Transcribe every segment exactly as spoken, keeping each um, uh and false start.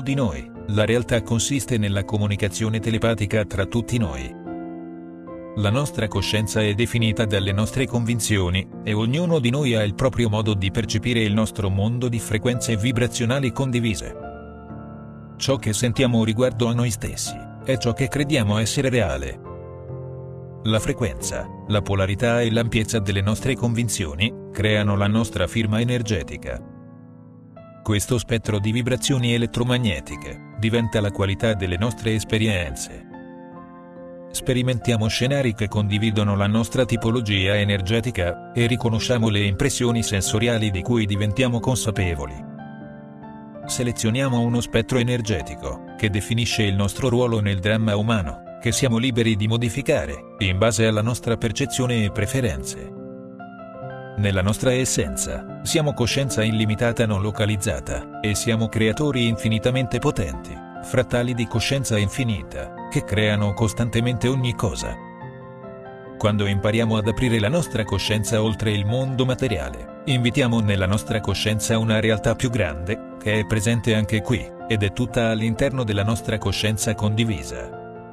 di noi, la realtà consiste nella comunicazione telepatica tra tutti noi. La nostra coscienza è definita dalle nostre convinzioni, e ognuno di noi ha il proprio modo di percepire il nostro mondo di frequenze vibrazionali condivise. Ciò che sentiamo riguardo a noi stessi è ciò che crediamo essere reale. La frequenza, la polarità e l'ampiezza delle nostre convinzioni creano la nostra firma energetica. Questo spettro di vibrazioni elettromagnetiche diventa la qualità delle nostre esperienze. Sperimentiamo scenari che condividono la nostra tipologia energetica e riconosciamo le impressioni sensoriali di cui diventiamo consapevoli. Selezioniamo uno spettro energetico che definisce il nostro ruolo nel dramma umano, che siamo liberi di modificare in base alla nostra percezione e preferenze. Nella nostra essenza, siamo coscienza illimitata non localizzata, e siamo creatori infinitamente potenti, frattali di coscienza infinita, che creano costantemente ogni cosa. Quando impariamo ad aprire la nostra coscienza oltre il mondo materiale, invitiamo nella nostra coscienza una realtà più grande, che è presente anche qui, ed è tutta all'interno della nostra coscienza condivisa.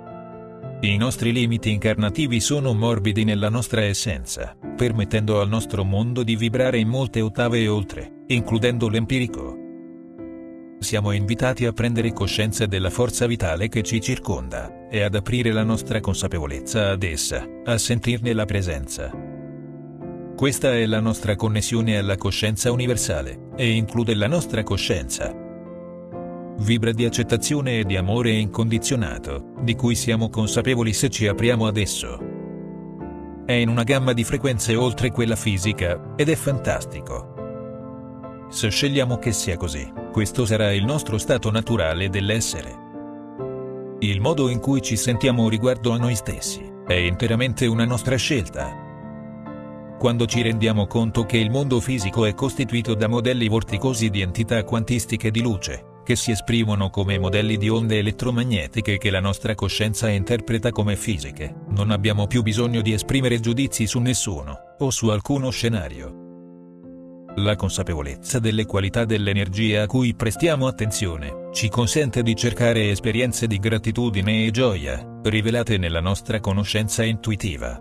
I nostri limiti incarnativi sono morbidi nella nostra essenza, permettendo al nostro mondo di vibrare in molte ottave e oltre, includendo l'empirico. Siamo invitati a prendere coscienza della forza vitale che ci circonda, e ad aprire la nostra consapevolezza ad essa, a sentirne la presenza. Questa è la nostra connessione alla coscienza universale, e include la nostra coscienza. Vibra di accettazione e di amore incondizionato, di cui siamo consapevoli se ci apriamo ad esso. È in una gamma di frequenze oltre quella fisica, ed è fantastico. Se scegliamo che sia così, questo sarà il nostro stato naturale dell'essere. Il modo in cui ci sentiamo riguardo a noi stessi è interamente una nostra scelta. Quando ci rendiamo conto che il mondo fisico è costituito da modelli vorticosi di entità quantistiche di luce, che si esprimono come modelli di onde elettromagnetiche che la nostra coscienza interpreta come fisiche, non abbiamo più bisogno di esprimere giudizi su nessuno, o su alcuno scenario. La consapevolezza delle qualità dell'energia a cui prestiamo attenzione, ci consente di cercare esperienze di gratitudine e gioia, rivelate nella nostra conoscenza intuitiva.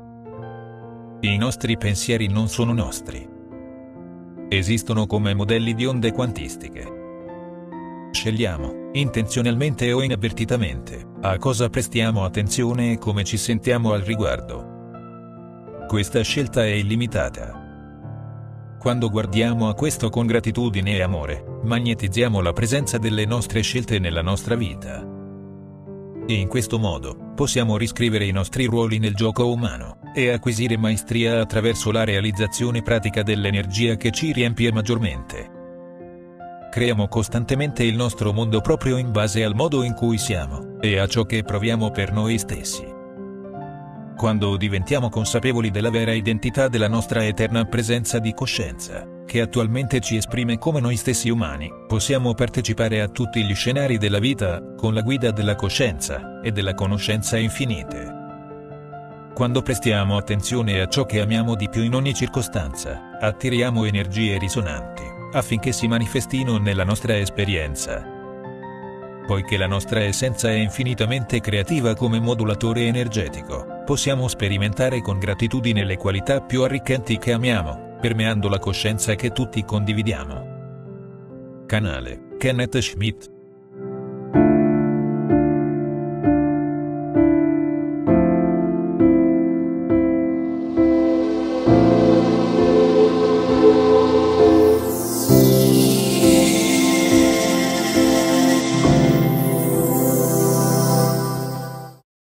I nostri pensieri non sono nostri. Esistono come modelli di onde quantistiche. Scegliamo, intenzionalmente o inavvertitamente, a cosa prestiamo attenzione e come ci sentiamo al riguardo. Questa scelta è illimitata. Quando guardiamo a questo con gratitudine e amore, magnetizziamo la presenza delle nostre scelte nella nostra vita. E in questo modo, possiamo riscrivere i nostri ruoli nel gioco umano, e acquisire maestria attraverso la realizzazione pratica dell'energia che ci riempie maggiormente. Creiamo costantemente il nostro mondo proprio in base al modo in cui siamo, e a ciò che proviamo per noi stessi. Quando diventiamo consapevoli della vera identità della nostra eterna presenza di coscienza, che attualmente ci esprime come noi stessi umani, possiamo partecipare a tutti gli scenari della vita, con la guida della coscienza, e della conoscenza infinite. Quando prestiamo attenzione a ciò che amiamo di più in ogni circostanza, attiriamo energie risonanti, affinché si manifestino nella nostra esperienza. Poiché la nostra essenza è infinitamente creativa come modulatore energetico, possiamo sperimentare con gratitudine le qualità più arricchenti che amiamo, permeando la coscienza che tutti condividiamo. Canale Kenneth Schmidt.